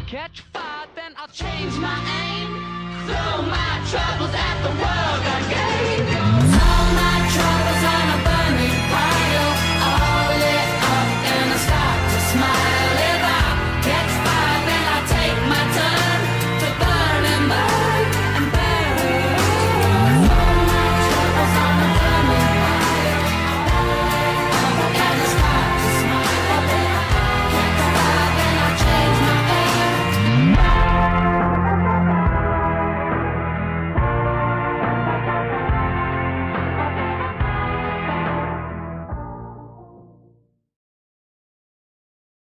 catch fire, then I'll change my aim. Throw my troubles at the world.